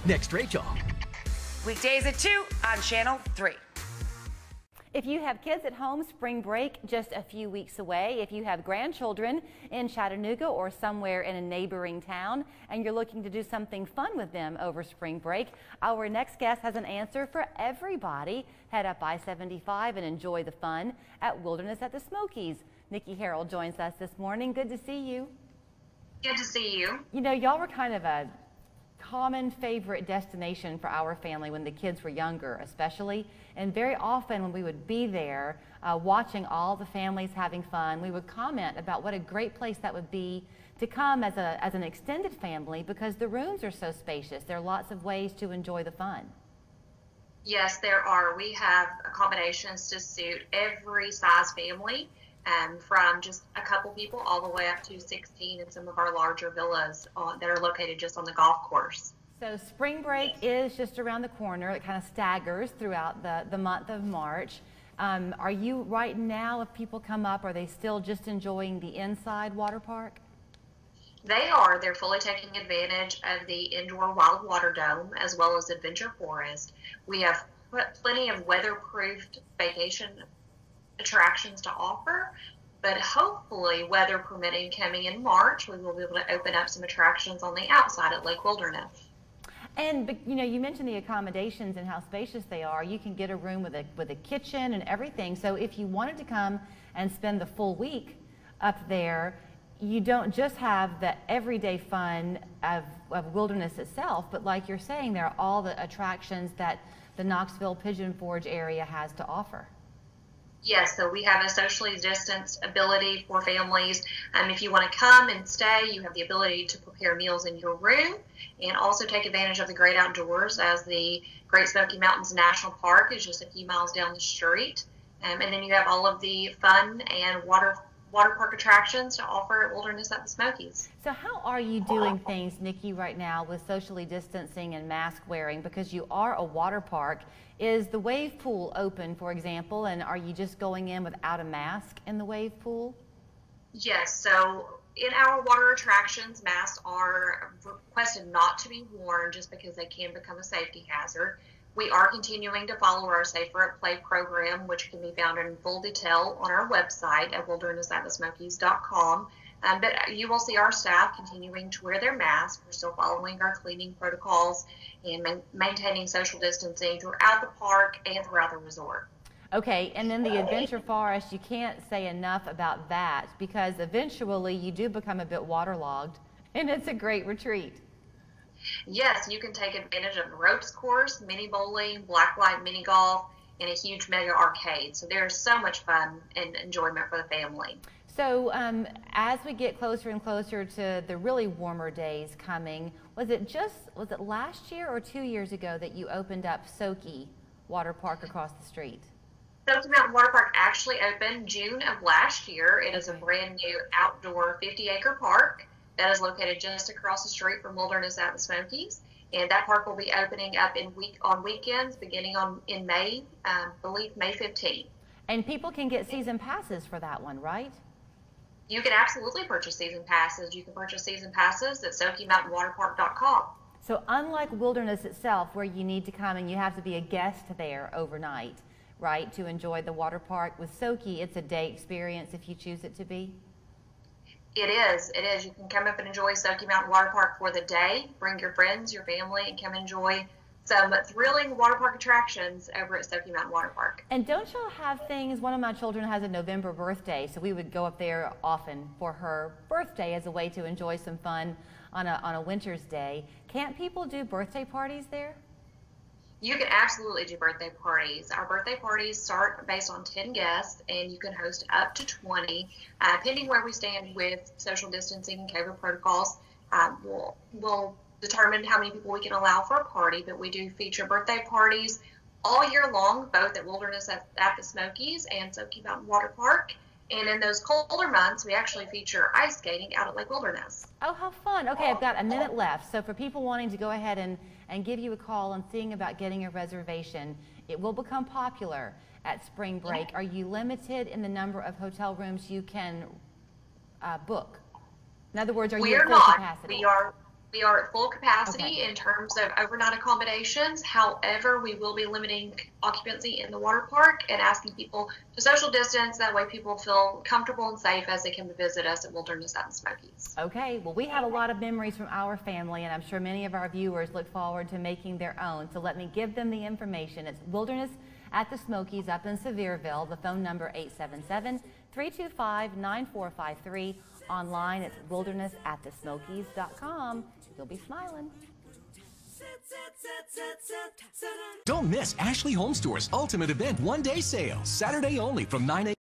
Next, Rachel. Weekdays at 2 on Channel 3. If you have kids at home, spring break just a few weeks away. If you have grandchildren in Chattanooga or somewhere in a neighboring town and you're looking to do something fun with them over spring break, our next guest has an answer for everybody. Head up I-75 and enjoy the fun at Wilderness at the Smokies. Nikki Harrell joins us this morning. Good to see you. Good to see you. You know, y'all were kind of a common favorite destination for our family when the kids were younger, especially. And very often when we would be there watching all the families having fun, we would comment about what a great place that would be to come as an extended family because the rooms are so spacious. There are lots of ways to enjoy the fun. Yes, there are. We have accommodations to suit every size family, from just a couple people all the way up to 16 in some of our larger villas that are located just on the golf course. So spring break is just around the corner. It kind of staggers throughout the month of March. Are you right now, if people come up, are they still just enjoying the inside water park? They are. They're fully taking advantage of the indoor wild water dome as well as Adventure Forest. We have plenty of weatherproofed vacation attractions to offer, but hopefully, weather permitting, coming in March, we will be able to open up some attractions on the outside at Lake Wilderness. And you know, you mentioned the accommodations and how spacious they are. You can get a room with a kitchen and everything. So if you wanted to come and spend the full week up there, you don't just have the everyday fun of Wilderness itself, but like you're saying, there are all the attractions that the Knoxville Pigeon Forge area has to offer. Yes, so we have a socially distanced ability for families. If you want to come and stay, you have the ability to prepare meals in your room and also take advantage of the great outdoors, as the Great Smoky Mountains National Park is just a few miles down the street. And then you have all of the fun and water park attractions to offer at Wilderness at the Smokies. So how are you doing things, Nikki, right now with socially distancing and mask wearing? Because you are a water park. Is the wave pool open, for example, and are you just going in without a mask in the wave pool? Yes, so in our water attractions, masks are requested not to be worn just because they can become a safety hazard. We are continuing to follow our Safer at Play program, which can be found in full detail on our website at wildernessatthesmokies.com. But you will see our staff continuing to wear their masks. We're still following our cleaning protocols and maintaining social distancing throughout the park and throughout the resort. Okay, and then the Adventure Forest, you can't say enough about that because eventually you do become a bit waterlogged, and it's a great retreat. Yes, you can take advantage of the ropes course, mini bowling, blacklight mini golf, and a huge mega arcade. So there's so much fun and enjoyment for the family. So as we get closer and closer to the really warmer days coming, was it last year or 2 years ago that you opened up Smokies Water Park across the street? Smoky Mountain Water Park actually opened June of last year. It is a brand new outdoor 50-acre park that is located just across the street from Wilderness at the Smokies. And that park will be opening up on weekends beginning in May, I believe May 15th. And people can get season passes for that one, right? You can absolutely purchase season passes. You can purchase season passes at SmokyMountainWaterPark.com. So unlike Wilderness itself, where you need to come and you have to be a guest there overnight, right, to enjoy the water park, with Smokies, it's a day experience if you choose it to be? It is. It is. You can come up and enjoy Smoky Mountain Water Park for the day. Bring your friends, your family, and come enjoy some thrilling water park attractions over at Smoky Mountain Water Park. And don't y'all have things? One of my children has a November birthday, so we would go up there often for her birthday as a way to enjoy some fun on a winter's day. Can't people do birthday parties there? You can absolutely do birthday parties. Our birthday parties start based on 10 guests, and you can host up to 20. Depending where we stand with social distancing and COVID protocols, we'll determine how many people we can allow for a party, but we do feature birthday parties all year long, both at Wilderness at the Smokies and Smoky Mountain Water Park. And in those colder months, we actually feature ice skating out at Lake Wilderness. Oh, how fun. Okay, I've got a minute left. So for people wanting to go ahead and give you a call and seeing about getting a reservation, it will become popular at spring break. Are you limited in the number of hotel rooms you can book? In other words, are you at full capacity? We are at full capacity Okay. in terms of overnight accommodations. However, we will be limiting occupancy in the water park and asking people to social distance. That way people feel comfortable and safe as they come to visit us at Wilderness at the Smokies. Okay, well, we have a lot of memories from our family, and I'm sure many of our viewers look forward to making their own. So let me give them the information. It's Wilderness at the Smokies up in Sevierville. The phone number 877-325-9453. Online, it's wildernessatthesmokies.com. You'll be smiling. Don't miss Ashley Home Store's ultimate event one-day sale, Saturday only from 9 a.m.